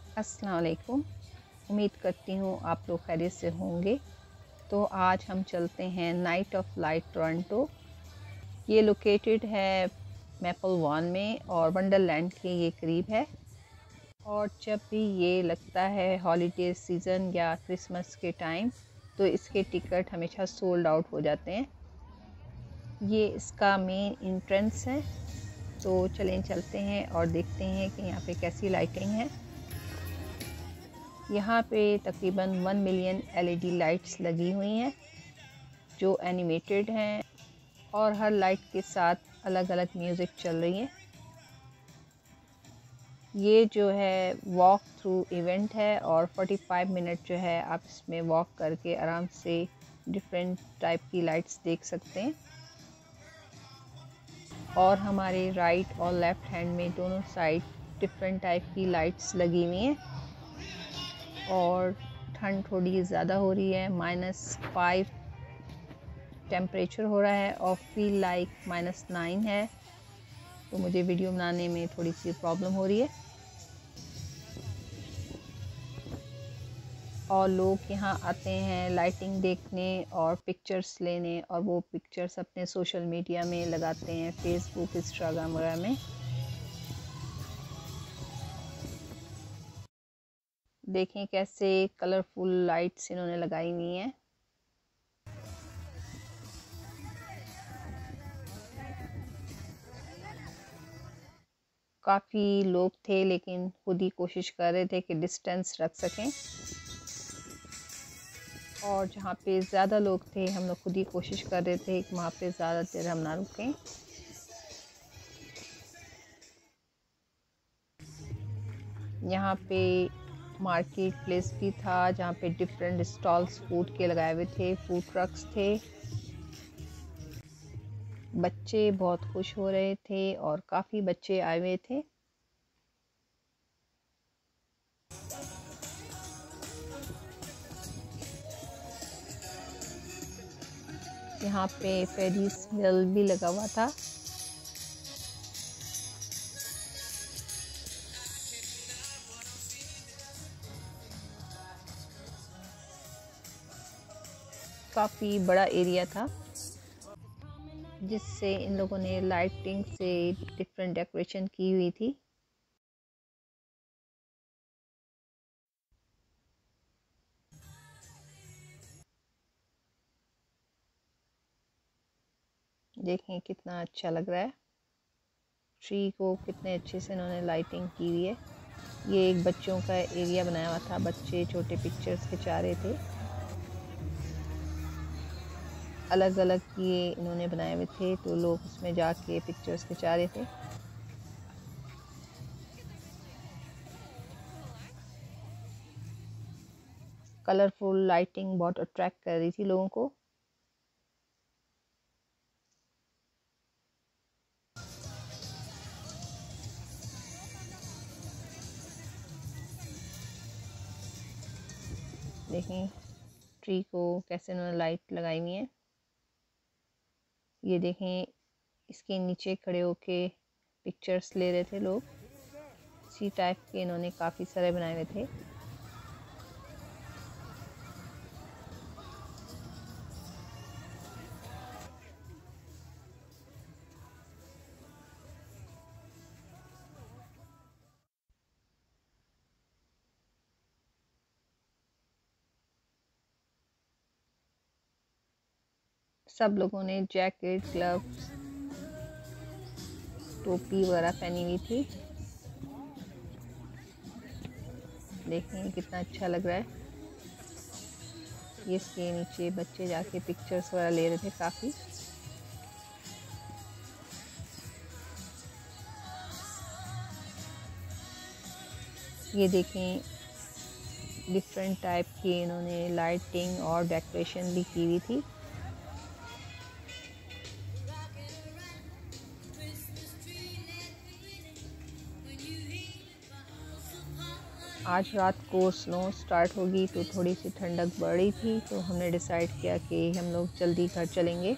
अस्सलाम वालेकुम। उम्मीद करती हूँ आप लोग खैरियत से होंगे। तो आज हम चलते हैं नाइट ऑफ लाइट टोरंटो। ये लोकेटेड है मैपल वन में और वंडरलैंड के ये करीब है। और जब भी ये लगता है हॉलीडे सीज़न या क्रिसमस के टाइम तो इसके टिकट हमेशा सोल्ड आउट हो जाते हैं। ये इसका मेन एंट्रेंस है। तो चलें चलते हैं और देखते हैं कि यहाँ पे कैसी लाइटिंग है। यहाँ पे तकरीबन 1 मिलियन LED लाइट्स लगी हुई हैं जो एनिमेटेड हैं और हर लाइट के साथ अलग अलग म्यूज़िक चल रही है। ये जो है वॉक थ्रू इवेंट है और 45 मिनट जो है आप इसमें वॉक करके आराम से डिफरेंट टाइप की लाइट्स देख सकते हैं। और हमारे राइट और लेफ़्ट हैंड में दोनों साइड डिफरेंट टाइप की लाइट्स लगी हुई हैं। और ठंड थोड़ी ज़्यादा हो रही है, -5 टेम्परेचर हो रहा है और फील लाइक -9 है। तो मुझे वीडियो बनाने में थोड़ी सी प्रॉब्लम हो रही है। और लोग यहाँ आते हैं लाइटिंग देखने और पिक्चर्स लेने, और वो पिक्चर्स अपने सोशल मीडिया में लगाते हैं, फेसबुक, इंस्टाग्राम वगैरह में। देखें कैसे कलरफुल लाइट्स इन्होंने लगाई हुई हैं। काफ़ी लोग थे लेकिन खुद ही कोशिश कर रहे थे कि डिस्टेंस रख सकें। और जहाँ पे ज़्यादा लोग थे हम लोग खुद ही कोशिश कर रहे थे कि वहाँ पे ज़्यादा देर हम ना रुकें। यहाँ पे मार्केट प्लेस भी था जहाँ पे डिफरेंट स्टॉल्स फूड के लगाए हुए थे, फूड ट्रक्स थे। बच्चे बहुत खुश हो रहे थे और काफ़ी बच्चे आए हुए थे। यहाँ पे फेरिस व्हील भी लगा हुआ था। काफ़ी बड़ा एरिया था जिससे इन लोगों ने लाइटिंग से डिफरेंट डेकोरेशन की हुई थी। देखें कितना अच्छा लग रहा है। ट्री को कितने अच्छे से इन्होंने लाइटिंग की हुई है। ये एक बच्चों का एरिया बनाया हुआ था, बच्चे छोटे पिक्चर्स खिंचा रहे थे। अलग अलग ये इन्होंने बनाए हुए थे तो लोग उसमें जाके पिक्चर्स खिंचा रहे थे। कलरफुल लाइटिंग बहुत अट्रैक्ट कर रही थी लोगों को। देखें ट्री को कैसे उन्होंने लाइट लगाई हुई है। ये देखें इसके नीचे खड़े होके पिक्चर्स ले रहे थे लोग। इसी टाइप के इन्होंने काफ़ी सारे बनाए हुए थे। सब लोगों ने जैकेट, ग्लव्स, टोपी वगैरह पहनी हुई थी। देखें कितना अच्छा लग रहा है। ये इसके नीचे बच्चे जाके पिक्चर्स वगैरह ले रहे थे काफ़ी। ये देखें डिफरेंट टाइप की इन्होंने लाइटिंग और डेकोरेशन भी की हुई थी। आज रात को स्नो स्टार्ट होगी तो थोड़ी सी ठंडक बढ़ रही थी, तो हमने डिसाइड किया कि हम लोग जल्दी घर चलेंगे।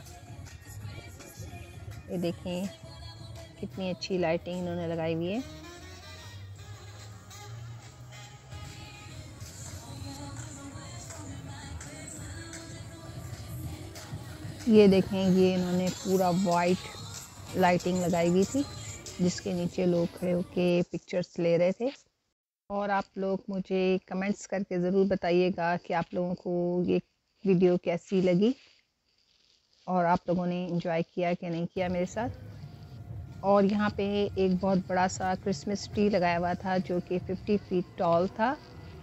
ये देखें कितनी अच्छी लाइटिंग इन्होंने लगाई हुई है। ये देखें, ये इन्होंने पूरा वाइट लाइटिंग लगाई हुई थी जिसके नीचे लोग खड़े होके पिक्चर्स ले रहे थे। और आप लोग मुझे कमेंट्स करके ज़रूर बताइएगा कि आप लोगों को ये वीडियो कैसी लगी और आप लोगों ने एंजॉय किया कि नहीं किया मेरे साथ। और यहाँ पे एक बहुत बड़ा सा क्रिसमस ट्री लगाया हुआ था जो कि 50 फीट टॉल था।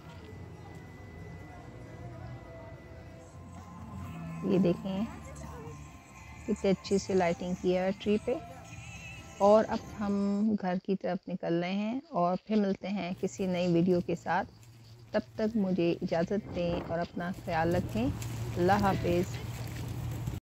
ये देखें कितनी अच्छी से लाइटिंग किया है ट्री पे। और अब हम घर की तरफ निकल रहे हैं और फिर मिलते हैं किसी नई वीडियो के साथ। तब तक मुझे इजाज़त दें और अपना ख्याल रखें। अल्लाह हाफिज़।